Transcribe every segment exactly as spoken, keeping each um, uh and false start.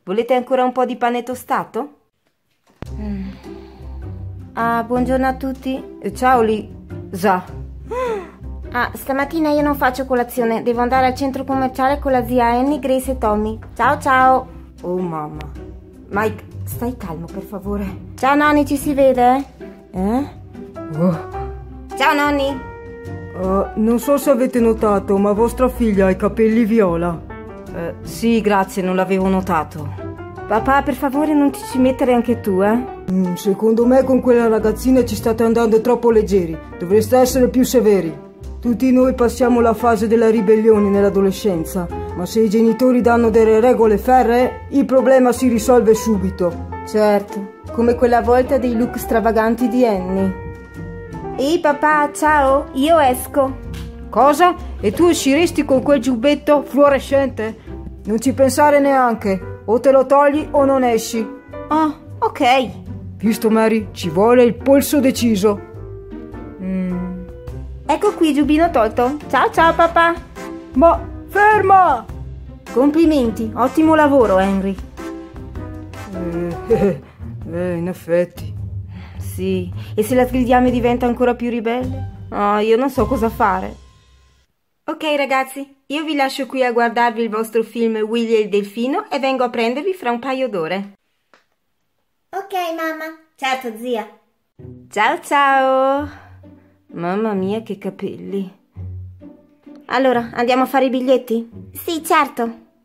Volete ancora un po' di pane tostato? Mm. Ah, buongiorno a tutti. E ciao Lisa. Ah, stamattina io non faccio colazione. Devo andare al centro commerciale con la zia Annie, Grace e Tommy. Ciao ciao. Oh mamma. Mike, stai calmo per favore. Ciao nonni, ci si vede? Eh? Oh. Ciao nonni. Uh, non so se avete notato, ma vostra figlia ha i capelli viola. Uh, sì, grazie, non l'avevo notato. Papà, per favore non ti ci mettere anche tu, eh? Mm, secondo me con quella ragazzina ci state andando troppo leggeri. Dovreste essere più severi. Tutti noi passiamo la fase della ribellione nell'adolescenza, ma se i genitori danno delle regole ferree, il problema si risolve subito. Certo, come quella volta dei look stravaganti di Annie. Ehi papà, ciao, io esco. Cosa? E tu usciresti con quel giubbetto fluorescente? Non ci pensare neanche. O te lo togli o non esci. Ah, ok. Visto Mary, ci vuole il polso deciso. Mm. Ecco qui, giubbino tolto. Ciao ciao papà. Ma ferma! Complimenti, ottimo lavoro Henry. Eh, eh, eh, in effetti. Sì, e se la sgridiamo diventa ancora più ribelle? Oh, io non so cosa fare. Ok ragazzi, io vi lascio qui a guardarvi il vostro film Willy e il delfino e vengo a prendervi fra un paio d'ore. Ok mamma. Certo zia. Ciao ciao. Mamma mia che capelli. Allora, andiamo a fare i biglietti? Sì, certo.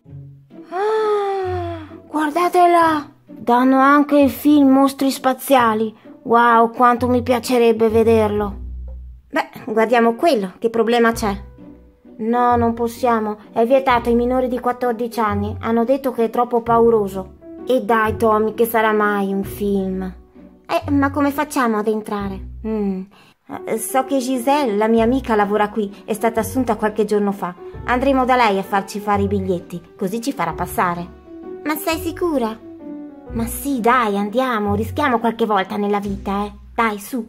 Ah, guardatela! Danno anche il film Mostri Spaziali. Wow, quanto mi piacerebbe vederlo. Beh, guardiamo quello, che problema c'è? No, non possiamo, è vietato ai minori di quattordici anni, hanno detto che è troppo pauroso. E dai Tommy, che sarà mai un film? Eh, ma come facciamo ad entrare? Mm. So che Giselle, la mia amica, lavora qui, è stata assunta qualche giorno fa. Andremo da lei a farci fare i biglietti, così ci farà passare. Ma sei sicura? Ma sì, dai, andiamo, rischiamo qualche volta nella vita, eh. Dai, su.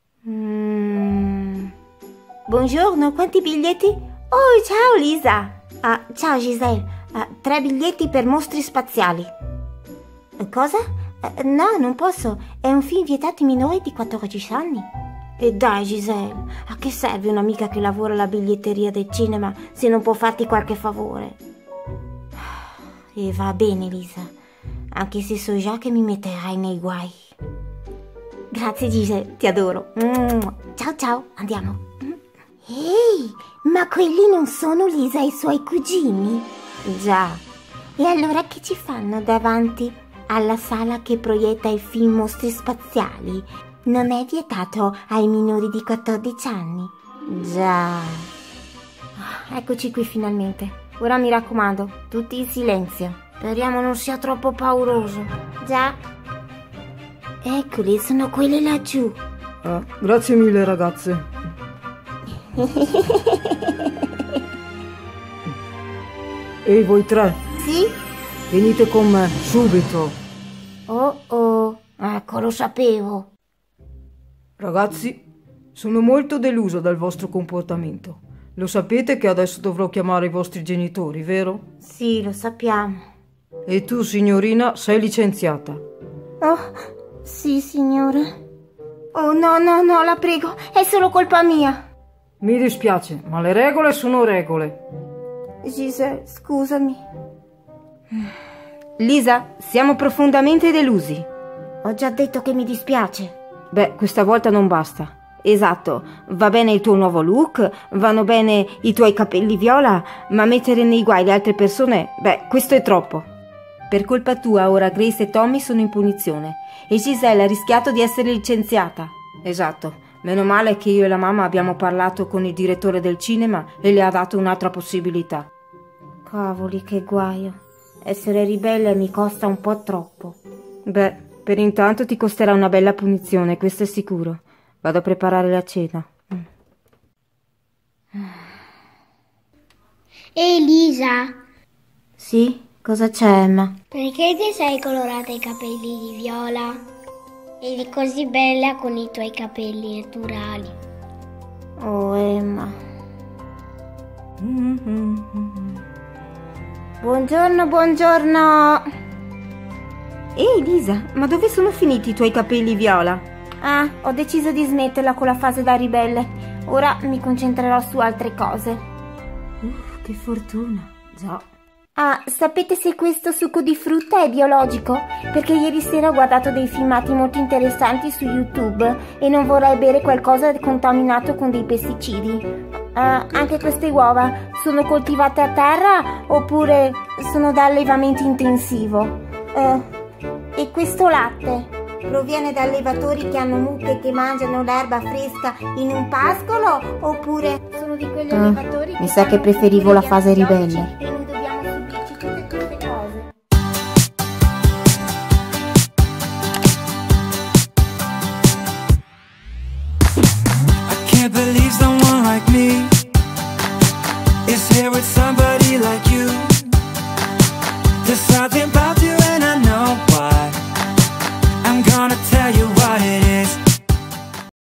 Mm. Buongiorno, quanti biglietti? Oh, ciao Lisa. Ah, ciao Giselle. Ah, tre biglietti per Mostri Spaziali. Cosa? Eh, no, non posso. È un film vietato ai minori di quattordici anni. E dai Giselle, a che serve un'amica che lavora alla biglietteria del cinema se non può farti qualche favore? E va bene Lisa, anche se so già che mi metterai nei guai. Grazie Giselle, ti adoro. Mm. Ciao ciao, andiamo. Ehi, ma quelli non sono Lisa e i suoi cugini? Già. E allora che ci fanno davanti alla sala che proietta il film Mostri Spaziali? Non è vietato ai minori di quattordici anni? Già. Eccoci qui finalmente. Ora mi raccomando, tutti in silenzio. Speriamo non sia troppo pauroso. Già. Eccoli, sono quelli laggiù. Ah, grazie mille ragazze. Ehi voi tre. Sì? Venite con me, subito. Oh oh, ecco lo sapevo. Ragazzi, sono molto deluso dal vostro comportamento. Lo sapete che adesso dovrò chiamare i vostri genitori, vero? Sì, lo sappiamo. E tu, signorina, sei licenziata. Oh, sì, signore. Oh, no, no, no, la prego, è solo colpa mia. Mi dispiace, ma le regole sono regole. Giselle, scusami. Lisa, siamo profondamente delusi. Ho già detto che mi dispiace. Beh, questa volta non basta. Esatto, va bene il tuo nuovo look, vanno bene i tuoi capelli viola, ma mettere nei guai le altre persone, beh, questo è troppo. Per colpa tua ora Grace e Tommy sono in punizione e Giselle ha rischiato di essere licenziata. Esatto, meno male che io e la mamma abbiamo parlato con il direttore del cinema e le ha dato un'altra possibilità. Cavoli, che guaio. Essere ribelle mi costa un po' troppo. Beh, per intanto ti costerà una bella punizione, questo è sicuro. Vado a preparare la cena. Ehi Lisa, Sì? Cosa c'è, Emma? perché ti sei colorata i capelli di viola? Eri così bella con i tuoi capelli naturali. Oh, Emma. Buongiorno, buongiorno. Ehi Lisa, ma dove sono finiti i tuoi capelli viola? Ah, ho deciso di smetterla con la fase da ribelle. Ora mi concentrerò su altre cose. Uff, che fortuna. Già. Ah, sapete se questo succo di frutta è biologico? Perché ieri sera ho guardato dei filmati molto interessanti su YouTube e non vorrei bere qualcosa contaminato con dei pesticidi. Ah, anche queste uova sono coltivate a terra oppure sono da allevamento intensivo? Eh, e questo latte proviene da allevatori che hanno mucche che mangiano l'erba fresca in un pascolo oppure sono di quegli Ah, allevatori mi sa che preferivo la fase ribelle. e noi dobbiamo subirci tutte queste cose. I can't believe someone like me is here with somebody like you. There's something about you and I know why. I'm gonna tell